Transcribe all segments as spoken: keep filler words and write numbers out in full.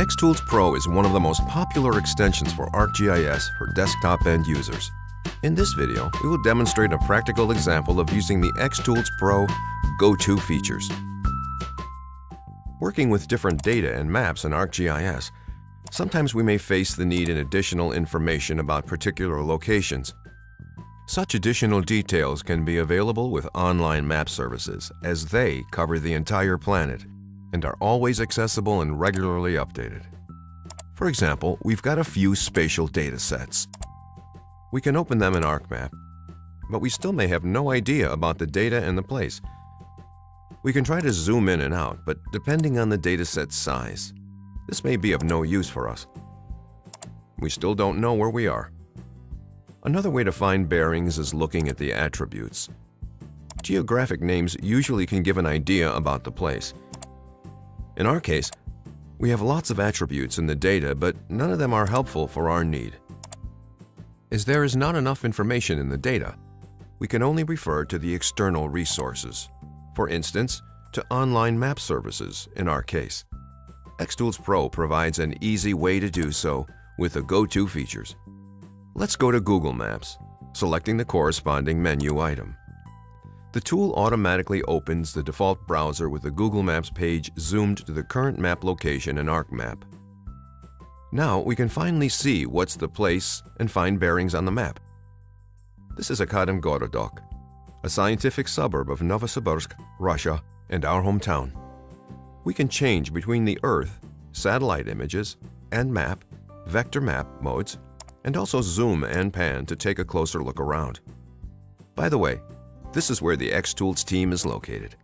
XTools Pro is one of the most popular extensions for ArcGIS for desktop end users. In this video, we will demonstrate a practical example of using the XTools Pro go-to features. Working with different data and maps in ArcGIS, sometimes we may face the need in additional information about particular locations. Such additional details can be available with online map services, as they cover the entire planet and are always accessible and regularly updated. For example, we've got a few spatial data sets. We can open them in ArcMap, but we still may have no idea about the data and the place. We can try to zoom in and out, but depending on the dataset's size, this may be of no use for us. We still don't know where we are. Another way to find bearings is looking at the attributes. Geographic names usually can give an idea about the place. In our case, we have lots of attributes in the data, but none of them are helpful for our need. As there is not enough information in the data, we can only refer to the external resources. For instance, to online map services in our case. XTools Pro provides an easy way to do so with the go-to features. Let's go to Google Maps, selecting the corresponding menu item. The tool automatically opens the default browser with the Google Maps page zoomed to the current map location in ArcMap. Now we can finally see what's the place and find bearings on the map. This is Akademgorodok, a scientific suburb of Novosibirsk, Russia, and our hometown. We can change between the Earth, satellite images, and map, vector map modes, and also zoom and pan to take a closer look around. By the way, this is where the XTools team is located.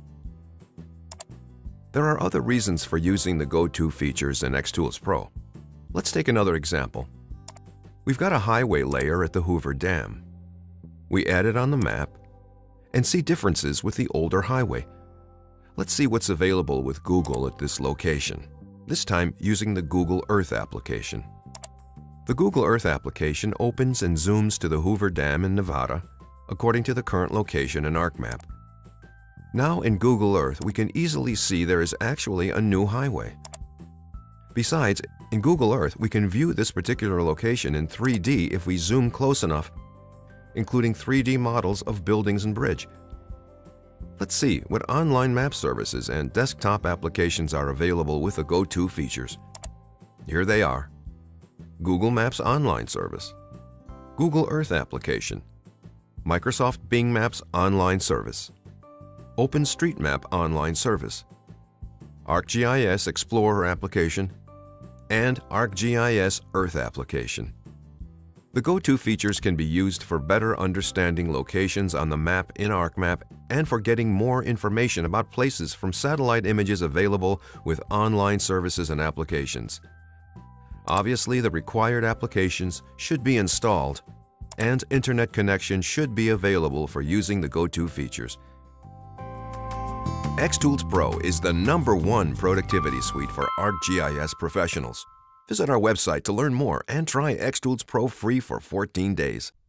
There are other reasons for using the go-to features in XTools Pro. Let's take another example. We've got a highway layer at the Hoover Dam. We add it on the map and see differences with the older highway. Let's see what's available with Google at this location, this time using the Google Earth application. The Google Earth application opens and zooms to the Hoover Dam in Nevada according to the current location in ArcMap. Now in Google Earth, we can easily see there is actually a new highway. Besides, in Google Earth, we can view this particular location in three D if we zoom close enough, including three D models of buildings and bridge. Let's see what online map services and desktop applications are available with the go-to features. Here they are. Google Maps Online Service, Google Earth Application, Microsoft Bing Maps Online Service, OpenStreetMap Online Service, ArcGIS Explorer Application, and ArcGIS Earth Application. The go-to features can be used for better understanding locations on the map in ArcMap and for getting more information about places from satellite images available with online services and applications. Obviously, the required applications should be installed, and internet connection should be available for using the go-to features. XTools Pro is the number one productivity suite for ArcGIS professionals. Visit our website to learn more and try XTools Pro free for fourteen days.